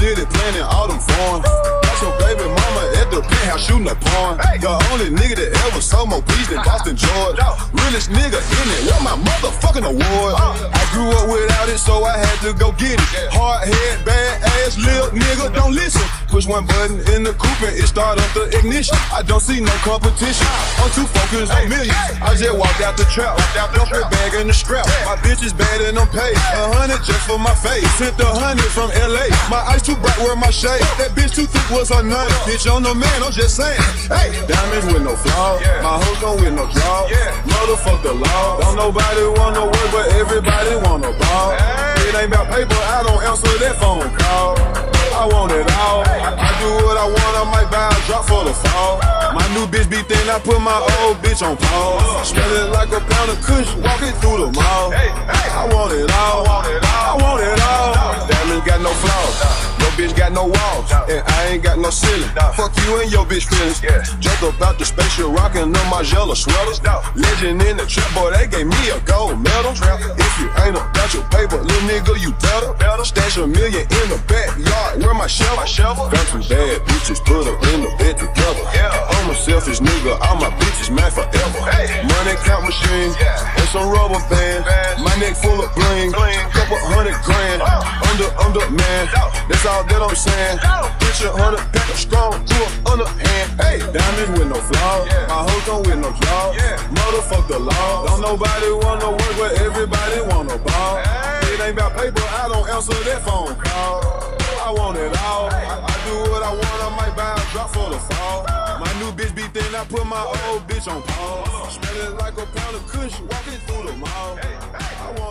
city planning all them foreign. Got your baby mama at the penthouse shooting a porn. The only nigga that ever sold more peace than Boston George. Realest nigga in it, want my motherfucking award. I grew up without it, so I had to go get it. Hard head, bad ass, little nigga, don't listen. Push one button in the coupe and it start up the ignition. I don't see no competition. I'm too focused on millions. I just walked out the trap, dump the bag in the strap. My bitch is bad and I'm paid. 100 just for my face. Sent 100 from LA. My eyes too bright, wear my shade. That bitch too thick was her name. Bitch on the man, I'm just saying. Hey, diamonds with no flaw. My hoes don't with no draw. Motherfuck the law. Don't nobody wanna work, but everybody wanna ball. It ain't about paper, I don't answer that phone call. I want it all. I do what I want, I might buy a drop for the fall. My new bitch be thin, I put my old bitch on pause. Smell it like a pound of kush, walking through the mall. I want it all. I want it all. Diamonds got no flaws. Your bitch got no walls, and I ain't got no ceiling. Fuck you and your bitch feelings. Joke about the spaceship, rockin' them Margiela sweaters. Legend in the trap, boy, they gave me a gold medal. If you ain't about your paper, little nigga, you better. Stash $1 million in the backyard, where my shovel. Got some bad bitches, put them in the bed together. I'm a selfish nigga, all my bitches mad forever. Money count machine, and some rubber bands. My neck full of bling, couple $100 grand. Under man, that's all that I'm saying. Bitch 100 pack of strong, to an underhand. Hey, diamonds with no flaws. My hoes don't with no draws. Motherfuck the law. Don't nobody wanna work, but everybody wanna ball. It ain't about paper, I don't answer that phone call. I want it all. I do what I want, I might buy a drop for the fall. My new bitch be thin, I put my old bitch on pause. Smell it like a pound of kush, walking through the mall. I want